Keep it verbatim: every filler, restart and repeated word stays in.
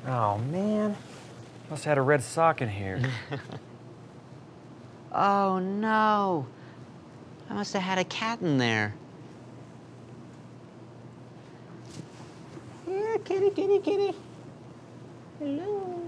Oh, man. Must have had a red sock in here. Oh, no. I must have had a cat in there. Here, kitty, kitty, kitty. Hello.